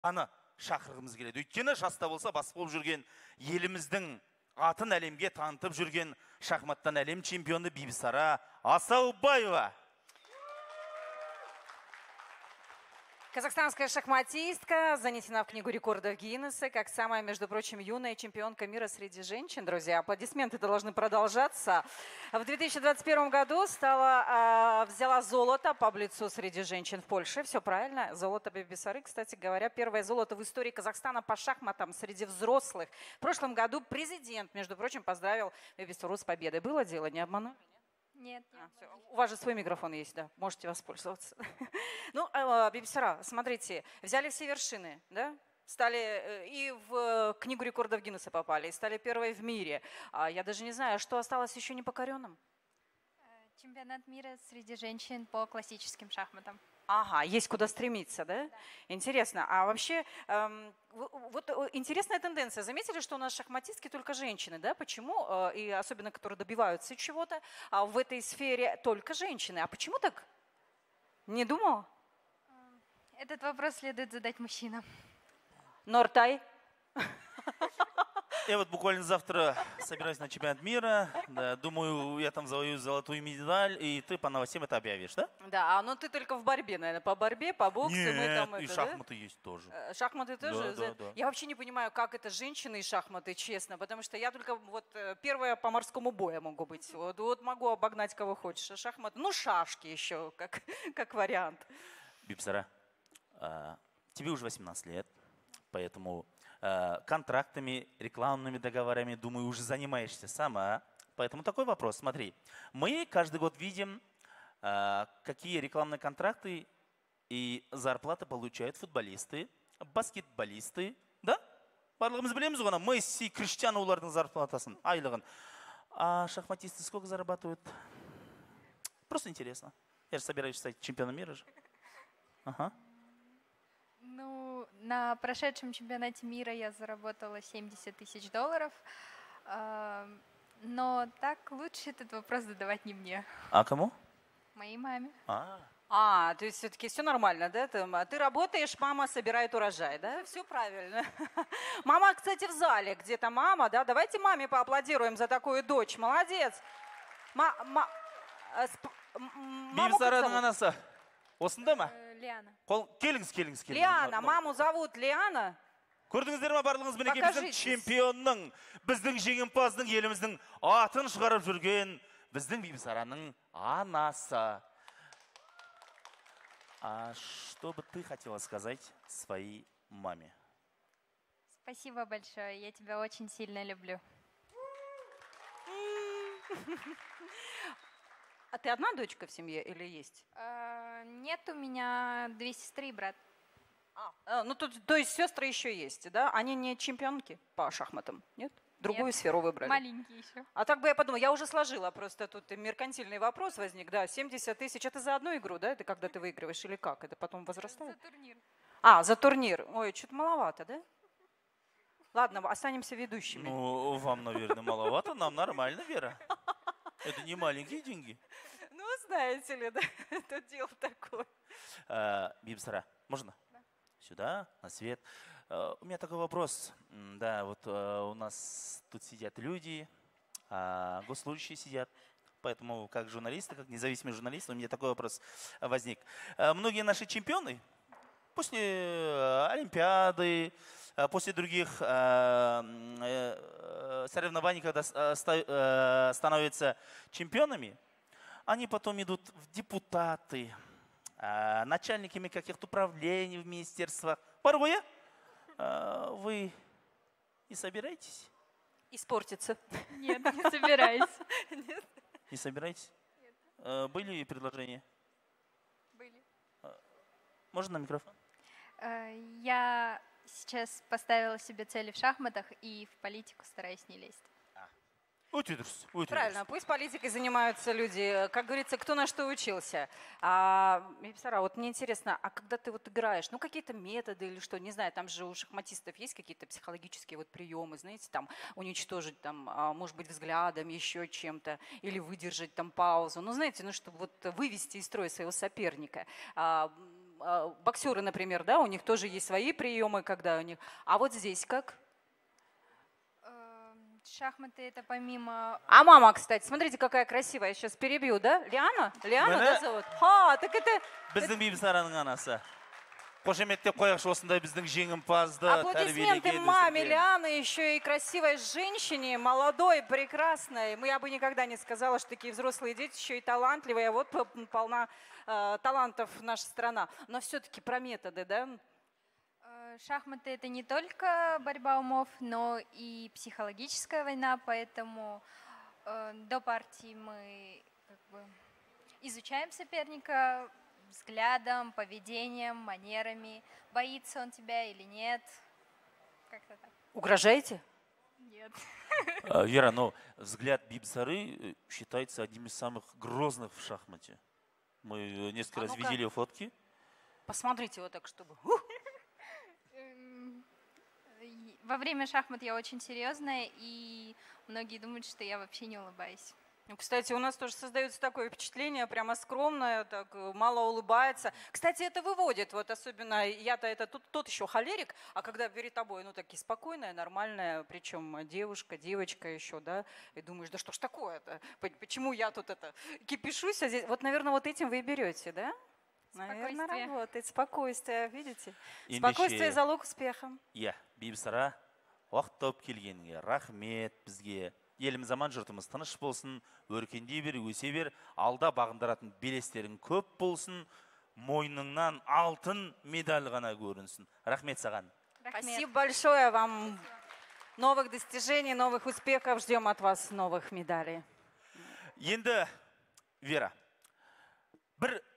аны шақырғымыз келеді. Өйткені жаста болса бас болып жүрген еліміздің атын әлемге танытып жүрген шахматтан әлем чемпионы Бибісара Асаубаева. Казахстанская шахматистка занесена в книгу рекордов Гиннесса как самая, между прочим, юная чемпионка мира среди женщин. Друзья, аплодисменты должны продолжаться. В 2021 году взяла золото по блицу среди женщин в Польше. Все правильно. Золото Бибисары, кстати говоря, первое золото в истории Казахстана по шахматам среди взрослых. В прошлом году президент, между прочим, поздравил Бибисару с победой. Было дело, не обманули? Нет. У вас же свой микрофон есть, да, можете воспользоваться. Ну, Бибисара, смотрите, взяли все вершины, да? Стали и в книгу рекордов Гиннесса попали, и стали первой в мире. Я даже не знаю, что осталось еще непокоренным. Чемпионат мира среди женщин по классическим шахматам. Ага, есть куда стремиться, да? Интересно. А вообще, вот интересная тенденция. Заметили, что у нас шахматистки только женщины, да? Почему? И особенно, которые добиваются чего-то, а в этой сфере только женщины. А почему так? Не думала? Этот вопрос следует задать мужчинам. Нортай? Я вот буквально завтра собираюсь на чемпионат мира. Да, думаю, я там завоюю золотую медаль, и ты по новостям это объявишь, да? Да, но ты только в борьбе, наверное, по борьбе, по боксу. Нет, и шахматы есть тоже. Шахматы тоже? Да. Я вообще не понимаю, как это женщины и шахматы, честно, потому что я только вот первая по морскому бою могу быть. Вот могу обогнать кого хочешь. А шахматы, ну шашки еще, как вариант. Бибисара, тебе уже 18 лет, поэтому контрактами, рекламными договорами, думаю, уже занимаешься сама. Поэтому такой вопрос. Смотри, мы каждый год видим, какие рекламные контракты и зарплаты получают футболисты, баскетболисты, да? Барлығымыз білеміз ғой, Месси, Криштиану олардың зарплатасын, айлығын. А шахматисты сколько зарабатывают? Просто интересно. Я же собираюсь стать чемпионом мира же. Ага. Ну, на прошедшем чемпионате мира я заработала $70 тысяч. Но так лучше этот вопрос задавать не мне. А кому? Моей маме. То есть все-таки все нормально, да? Ты работаешь, мама собирает урожай, да? Все правильно. Мама, кстати, в зале где-то мама, да? Давайте маме поаплодируем за такую дочь. Молодец. Бибисараның анасы. Осында ма? Лиана. Келіңіз. Лиана, маму зовут Лиана. Көрдіңіздер ма барлығыңыз мінекей біздің чемпионның, біздің жеңімпаздың, еліміздің атын шығарып жүрген біздің Бибисараның анасы. А что бы ты хотела сказать своей маме? Спасибо большое, я тебя очень сильно люблю. А ты одна дочка в семье или есть? Нет, у меня 2 сестры и брат. Ну, то есть сестры еще есть, да? Они не чемпионки по шахматам, нет? Другую сферу выбрали. Маленькие еще. А так бы я подумала, я уже сложила, просто тут меркантильный вопрос возник, да, 70 тысяч, это за одну игру, да? Это когда ты выигрываешь или как? Это потом возрастает? За турнир. За турнир. Ой, что-то маловато, да? Ладно, останемся ведущими. Ну, вам, наверное, маловато, нам нормально, Вера. Это не маленькие деньги. Ну, знаете ли, да, это дело такое. Бибисара, можно? Да. Сюда, на свет. У меня такой вопрос. Да, вот у нас тут сидят люди, госслужащие сидят. Поэтому как журналисты, как независимый журналист, у меня такой вопрос возник. Многие наши чемпионы после Олимпиады, после других соревнований, когда становятся чемпионами, они потом идут в депутаты, начальниками каких-то управлений в министерствах. Порой вы не собираетесь? Испортиться. Нет, не собираюсь. Нет. Не собираетесь? Нет. Были предложения? Были. Можно на микрофон? Я сейчас поставила себе цели в шахматах и в политику стараюсь не лезть. Правильно, пусть политикой занимаются люди, как говорится, кто на что учился. Бибисара, вот мне интересно, а когда ты вот играешь, ну какие-то методы или что, не знаю, там же у шахматистов есть какие-то психологические вот приемы, знаете, там уничтожить там, может быть, взглядом, еще чем-то, или выдержать там паузу, ну знаете, ну чтобы вот вывести из строя своего соперника. боксеры, например, да, у них тоже есть свои приемы, когда у них. А вот здесь как? Шахматы это помимо... А мама, кстати, смотрите, какая красивая. Я сейчас перебью, да? Лиана? Лиана, да, зовут? Так это... Біздің Бибісараның анасы. Қошеметтеп қояқшы осындай біздің жеңімпазды Аплодисменты маме Лианы, еще и красивой женщине, молодой, прекрасной. Я бы никогда не сказала, что такие взрослые дети еще и талантливые. Вот полна талантов наша страна. Но все-таки про методы, да? Шахматы это не только борьба умов, но и психологическая война, поэтому до партии мы изучаем соперника взглядом, поведением, манерами, боится он тебя или нет. Как-то так. Угрожаете? Нет. Вера, но взгляд Бибисары считается одним из самых грозных в шахмате. Мы несколько раз видели фотки. Посмотрите вот так, чтобы... Во время шахмат я очень серьезная, и многие думают, что я вообще не улыбаюсь. Кстати, у нас тоже создается такое впечатление, прямо скромное, так мало улыбается. Кстати, это выводит, вот особенно я-то это тот еще холерик, а когда перед тобой, такие спокойная, нормальная, причем девушка, девочка еще, да, и думаешь, да что ж такое-то, почему я тут кипишусь, а здесь, вот, наверное, вот этим вы и берете, да? Наверное, работает. Спокойствие, видите? Спокойствие – залог успеха. Бибисара, уақыт тауып келгеніңе рахмет бізге. Еліміз аман, жұртымыз тыныш болсын, өркендей бер, өсе бер, алда бағындыратын белестерің көп болсын, мойныңнан алтын медаль ғана көрінсін. Рахмет саған. Спасибо большое вам. Новых достижений, новых успехов. Ждем от вас новых медалей. Енді, Вера, бір